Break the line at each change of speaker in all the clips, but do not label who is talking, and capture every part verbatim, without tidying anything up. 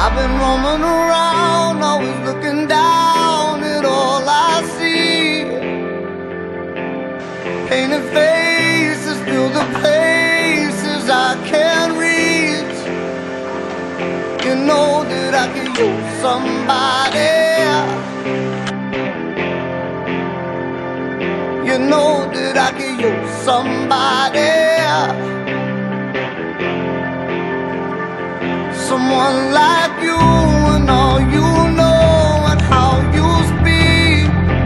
I've been roaming around, always looking down at all I see. Painted faces fill the places I can't reach. You know that I could use somebody. You know that I could use somebody. Someone like you and all you know and how you speak.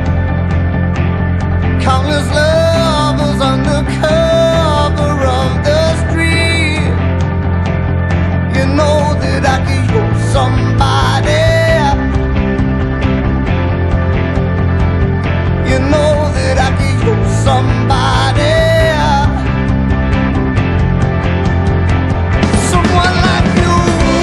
Countless lovers under cover of the street. You know that I could use somebody. You know that I could use somebody. Someone like you.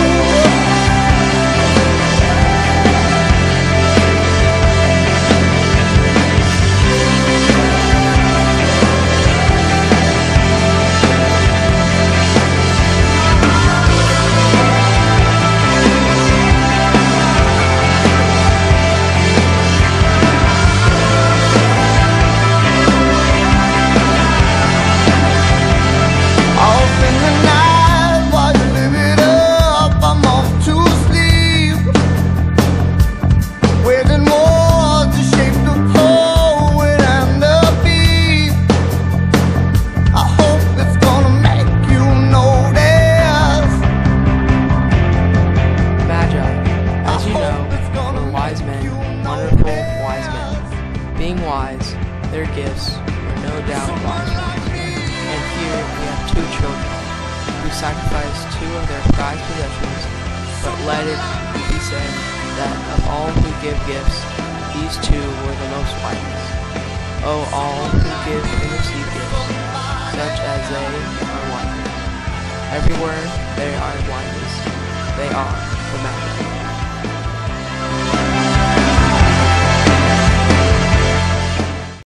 Being wise, their gifts were no doubt wise ones. And here we have two children who sacrificed two of their prized possessions, but let it be said that of all who give gifts, these two were the most wise. Oh, all who give and receive gifts, such as they are wise. Everywhere they are wise, they are the magi.